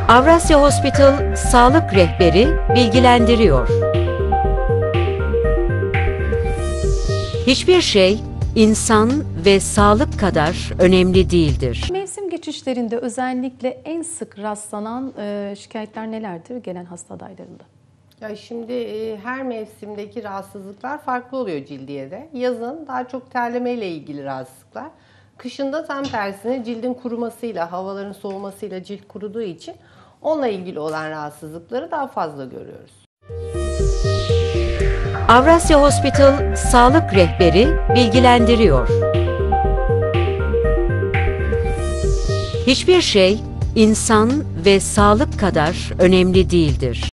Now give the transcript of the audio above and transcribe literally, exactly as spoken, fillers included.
Avrasya Hospital Sağlık Rehberi bilgilendiriyor. Hiçbir şey insan ve sağlık kadar önemli değildir. Mevsim geçişlerinde özellikle en sık rastlanan e, şikayetler nelerdir gelen hasta adaylarında? Ya şimdi e, her mevsimdeki rahatsızlıklar farklı oluyor cildiyede. Yazın daha çok terleme ile ilgili rahatsızlıklar. Kışında tam tersine cildin kurumasıyla, havaların soğumasıyla cilt kuruduğu için onunla ilgili olan rahatsızlıkları daha fazla görüyoruz. Avrasya Hospital Sağlık Rehberi bilgilendiriyor. Hiçbir şey insan ve sağlık kadar önemli değildir.